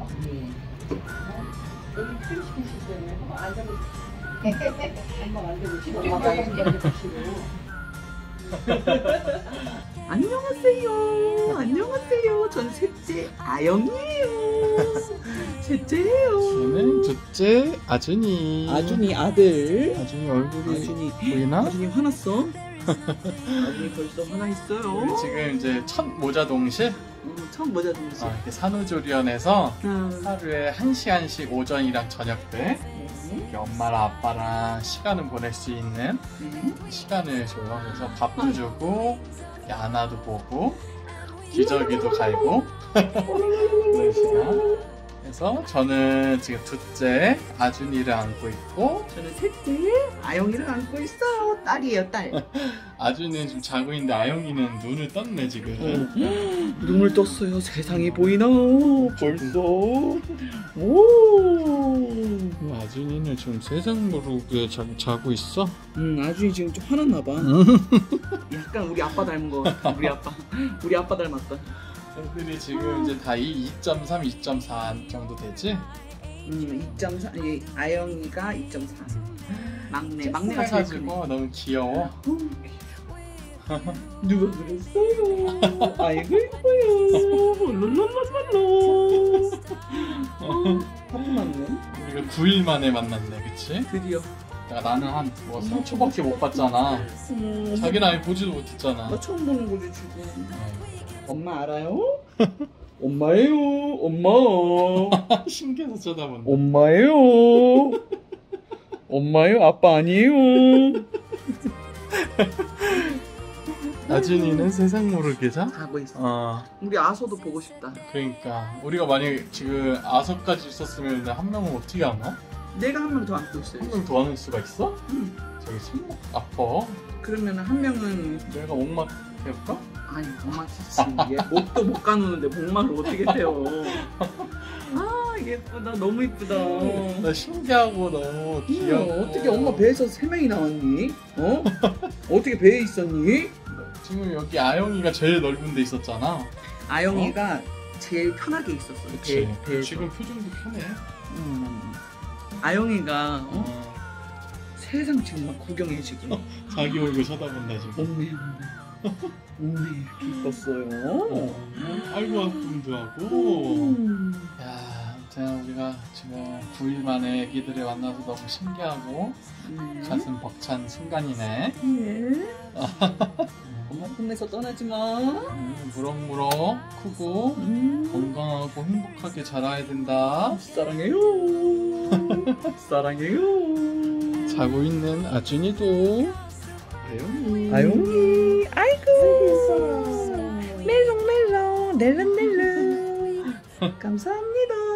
여기 크림 시키실 때는 한번 앉아보시고 한번 앉아보시고 엄마가 앉아보시고 안녕하세요. 안녕하세요. 전 셋째 아영이에요. 셋째예요. 저는 둘째 아준이. 아준이 아들. 아준이 얼굴이 아준이 보이나? 아준이 화났어? 아준이 벌써 화나 있어요. 우리 지금 이제 첫 모자 동실. 처음 모자 동실. 이렇게 산후조리원에서 네. 하루에 1시간씩 오전이랑 저녁 때 이렇게 엄마랑 아빠랑 시간을 보낼 수 있는 시간을 줘요. 그래서 밥도 주고 이렇게 안아도 보고 기저귀도 갈고 그런 시간. 그래서 저는 지금 둘째 아준이를 안고 있고 저는 셋째 아영이를 안고 있어요. 딸이에요, 딸. 아준이는 지금 자고 있는데 아영이는 눈을 떴네 지금. 눈을 떴어요. 세상이 보이나 벌써. 오. 아준이는 지금 세상 모르게 자고 있어? 아준이 지금 좀 화났나 봐. 약간 우리 아빠 닮은 거 같아. 우리 아빠 닮았다. 애들이 지금 이제 다 2.3, 2.4 정도 되지? 2.4. 아영이가 2.4. 막내가 해가지고 너무 귀여워. 누가 그랬어요? 아이고 이뻐요. 롤롤롤롤. 하프 맞네. 우리가 9일 만에 만났네, 그치? 드디어. 나는 한 3초밖에 못 봤잖아. 자기는 아예 보지도 못했잖아. 나 처음 보는 거지 지금. 엄마 알아요? 엄마예요. 엄마. 신기해서 쳐다본다. 엄마예요. 엄마예요. 아빠 아니에요. 아준이는 세상 모르게 자? 자고 있어. 우리 아서도 보고 싶다. 그러니까 우리가 만약에 지금 아서까지 있었으면 한 명은 어떻게 하나? 내가 한 명 더 안고 있어요. 한 명 더 하는 수가 있어? 저기 손목 아파. 그러면 한 명은 내가 목막 해볼까? 아니 목만 치지. 얘 목도 못 가누는데 목만을 어떻게 태워? 아 예쁘다. 너무 예쁘다. 나 신기하고 너무 귀여워. 어떻게 엄마 배에서 3명이 나왔니? 어? 어떻게 배에 있었니? 지금 여기 아영이가 제일 넓은 데 있었잖아. 아영이가 제일 편하게 있었어. 그치. 배에서. 지금 표정도 편해. 아영이가 세상 지금 막 구경해 지금. 자기 얼굴 쳐다본다 지금. 엄매 이렇게 이뻤어요. 아이고 아픔도 하고. 야, 아무튼 우리가 지금 9일 만에 애기들을 만나서 너무 신기하고 가슴 벅찬 순간이네. 예. 엄마 품에서 떠나지 마. 무럭무럭 크고 건강하고 행복하게 자라야 된다. 사랑해요. 사랑해요. 자고 있는 아준이도 아영이 아이고 멜롱멜롱 넬름넬름 감사합니다.